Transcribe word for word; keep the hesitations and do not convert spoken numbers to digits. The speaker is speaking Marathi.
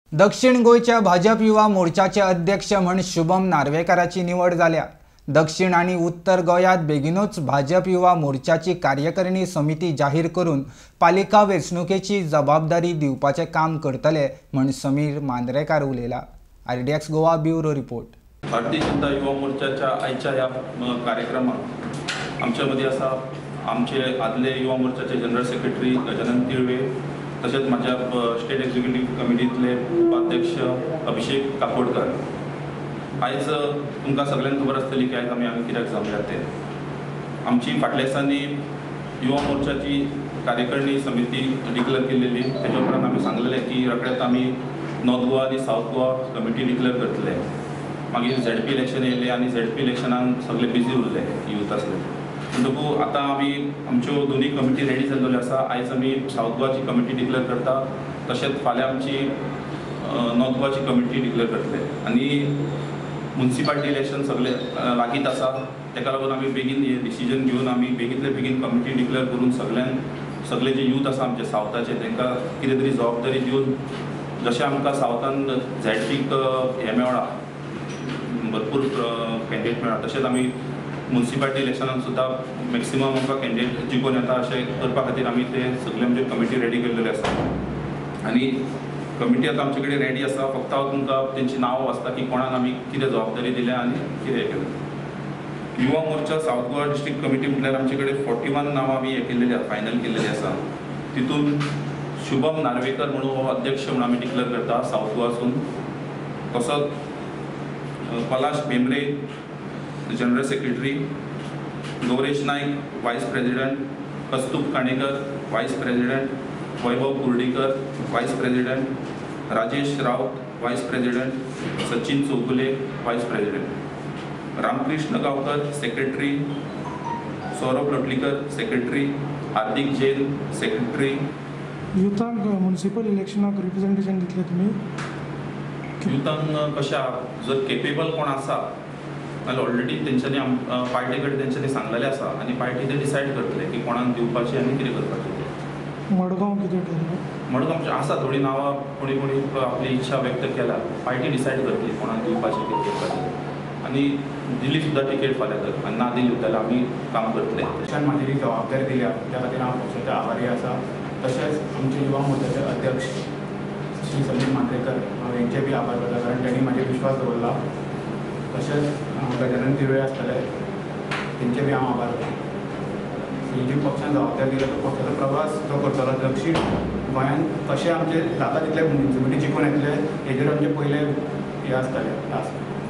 दक्षिण गोयच्या भाजप युवा मोर्चाचे अध्यक्ष म्हण शुभम नार्वेकराची निवड जाल्या। दक्षिण आणि उत्तर गोयात बेगीनच भाजप युवा मोर्चाची कार्यकारिणी समिती जाहीर करून पालिका वेंचणुकेची जबाबदारी दिवपाचे काम करतले म्हण समीर मांद्रेकार उलयला। RDX Goa bureau report. Bharatiya Janata युवा मोर्चाच्या आयच्या या कार्यक्रमात आमच्या मध्ये असा आमचे आदले युवा मोर्चाचे जनरल सेक्रेटरी गजानन तिळवे, तसेच माझ्या स्टेट एक्झिक्युटिव्ह कमिटीतले उपाध्यक्ष अभिषेक काकोडकर। आयज तुमकां सगळ्यांक खबर आसतली की आयज आमी आमी कित्याक जमल्या ते। आमची फाटल्या दिसांनी युवा मोर्चाची कार्यकारिणी समिती डिक्लेअर केलेली, त्याच्या उपरांत आमी सांगलेलें की रोखडेंच आमी नॉर्थ गोवा आनी साऊथ गोवा कमिटी डिक्लेअर करतले। मागीर झेडपी इलेक्शन येयलें आनी झेडपी इलेक्शनान सगळे बिजी उरले यूथ आसले, म्हणटकूच आतां आमी आमच्यो दोनूय कमिटी रेडी जाल्ल्यो आसा। आयज आमी साऊथ गोवाची कमिटी डिक्लेअर करता, तशेंच फाल्यां आमची नॉर्थ गोवाची कमिटी डिक्लेअर करतले। आनी म्युनिसिपालिटी इलेक्शन सगळे लागीत आसा, तेका लागून आमी बेगीन हे डिसिजन घेवन आमी बेगींतले बेगीन कमिटी डिक्लेअर करून सगळ्यांक सगळे जे यूथ आसा आमचे सावथाचे तांकां कितें तरी जबाबदारी दिवन, जशें आमकां सावथान झेडपीक हे मेळ्ळा, भरपूर कॅन्डिडेट मेळ्ळा, तशेंच आमी म्युनिसिपालिटी इलेक्शनान सुद्दां मॅक्सिमम आमकां कॅन्डिडेट जिखून येता अशें करपा खातीर आमी ते सगळे आमचे कमिटी रेडी केल्लेले आसा। आनी कमिटी आतां आमचे कडेन रेडी आसा, फक्त हांव तुमकां तेंची नांवां वाचता की कोणाक आमी कितें जबाबदारी दिल्या आनी कितें केलें। Yuva Morcha south Goa district committee म्हटल्यार आमचे कडेन फोर्टी वन नांवां आमी हे केल्लेली आसा, फायनल केल्लेली आसा। तितून शुभम नार्वेकर म्हणून हो अध्यक्ष म्हणून आमी डिक्लेअर करता साऊथ गोवासून। तसोच Palash Bhembre general secretary, Gauresh Naik vice president, Kaustubh Kanekar वायस प्रेसिडेंट, वैभव कुर्डीकर वायस प्रेसिडेंट, राजेश रावत वायस president, Sachin Chougule vice president, Ramakrishna Gaonkar secretary, Saurabh Lotlikar secretary, Hardik Jain secretary. युथांक म्युनिसिपल इलेक्शनाक रिप्रेझेंटेशन दितले तुमी? युथांक कशा जर केपेबल कोण आसा जाल्यार ऑलरेडी तेंच्यांनी पार्टी कडेन तेंच्यांनी सांगलेलें आसा आनी पार्टी ते डिसायड करतले की कोणाक दिवपाचें आनी कितें करपाचें तें। मडगांव कितें ठरलें? मडगांवचे आसा थोडी नांवां, कोणी कोणी आपली इच्छा व्यक्त केला, पार्टी डिसायड करतली कोणाक दिवपाचें कितें करपाचें। आनी दिली सुद्दां टिकेट फाल्यां तर, आनी ना दिली जाल्यार आमी काम करतले। तशेंच म्हाजी जबाबदारी दिल्या त्या खातीर हांव पक्षाचो आभारी आसा। तशेंच आमचे युवा मोर्चाचे अध्यक्ष श्री समीर मांद्रेकर, हांव हेंचे बी आभार करता, कारण तेणी म्हाजेर विश्वास दवरला। तशेंच गजानन तिळवे आसतले, तेंचे बी हांव आभार करता। ही जी पक्षान जबाबदारी दिल्या तो पक्षाचो प्रवास तो करतलो। दक्षिण गोंयान कशें आमचे जाता तितले म्युनिसिपालिटी जिखून येतले हेजेर आमचे पयले हे आसतले आस।